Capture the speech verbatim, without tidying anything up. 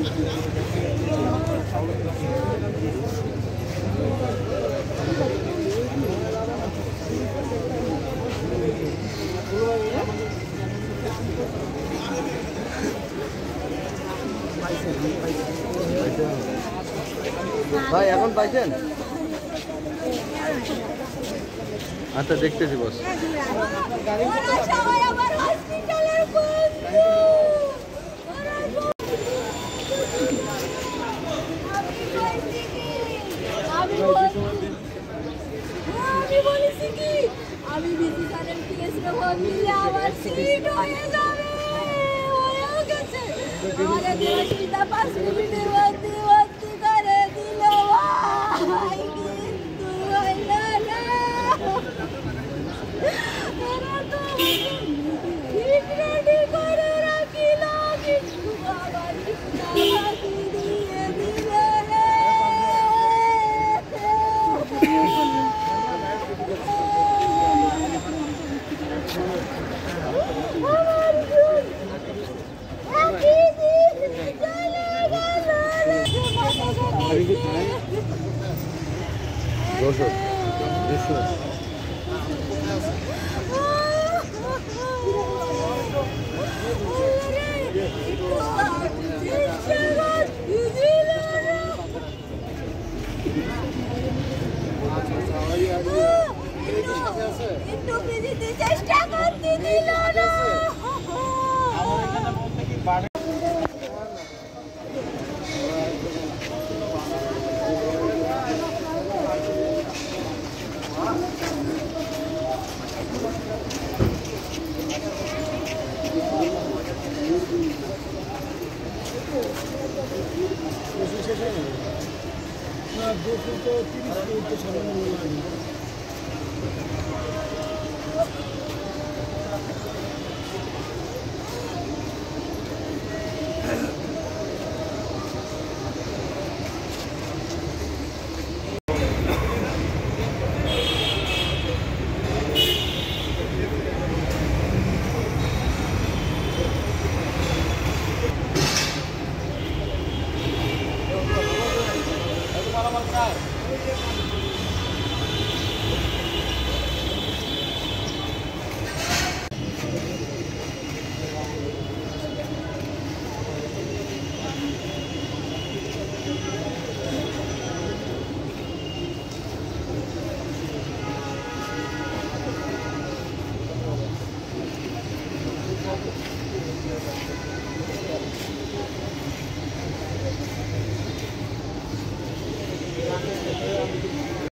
ভাই এখন পাইছেন? আচ্ছা দেখতেছি বস। আমি বিসি স্যারের পিএসরে ফোন দিলে আমার সিট হয়ে যাবে, হয়েও গেছে। আমাকে দেশিতা পাঁচ মিনিটের মধ্যে ভর্তি করে দিল ভাই, কিন্তু হইল না। এরা তো সিট রেডি করে রাখিল, কিন্তু আমার সিটটা বাকি দিয়ে দিল রে। দর্শক দৃশ্য একটু বিজিতে চেষ্টা করতে দিল না। दो फुट तो तीस फुट तो